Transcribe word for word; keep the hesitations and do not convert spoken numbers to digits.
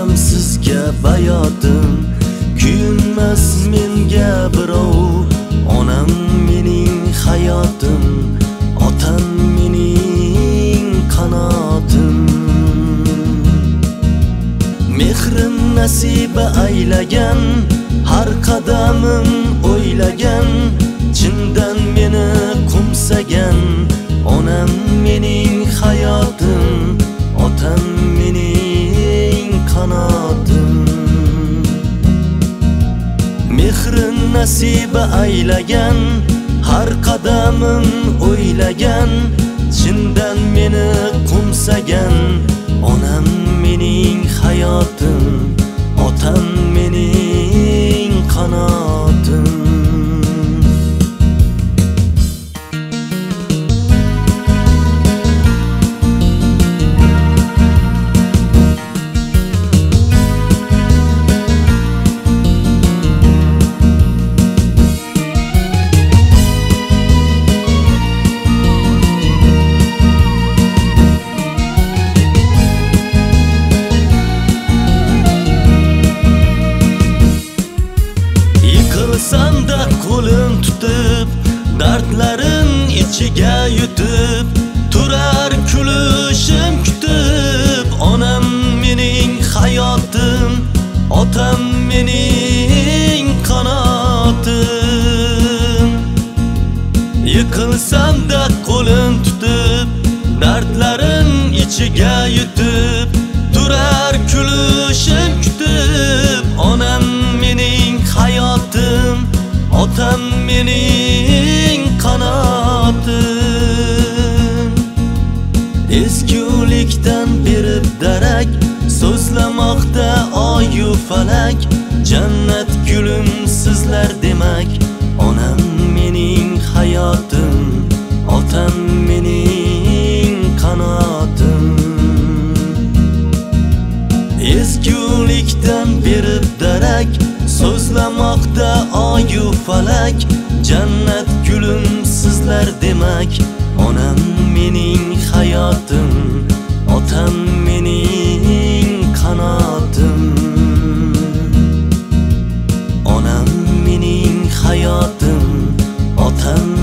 aytsam sizga bayotim, kuyinmas menga birov. Onam mening hayotim, otam mening qanotim. Mehrim nasiba aylagan, har qadamim o'ylagan, chindan meni qo'msagan. Onam mening hayotim, otam mening qanotim. Mehrin nasiba aylagan, har qadamim o'ylagan, chindan meni qo'msagan. Onam mening hayotim, otam mening qanotim. Yıkılsam da qo'lim tutib, dardlarin ichiga yutib, turar kulishim kutib. Onam mening hayotim, otam mening qanotim. Yıkılsam da qo'lim tutib, dardlarin ichiga yutib, turar kulishim kutib. Onam mening hayotim, otam mening qanotim. Ezgulikdan berib darak, so'zlamoqda oyu falak. Jannat gulim sizlar demak. Onam mening hayotim, otam mening qanotim. Ezgulikdan berib darak, so'zlamoqda oyu falak. Jannat gulim sizlar demak. Onam mening hayotim, otam mening qanotim. Onam mening hayotim, otam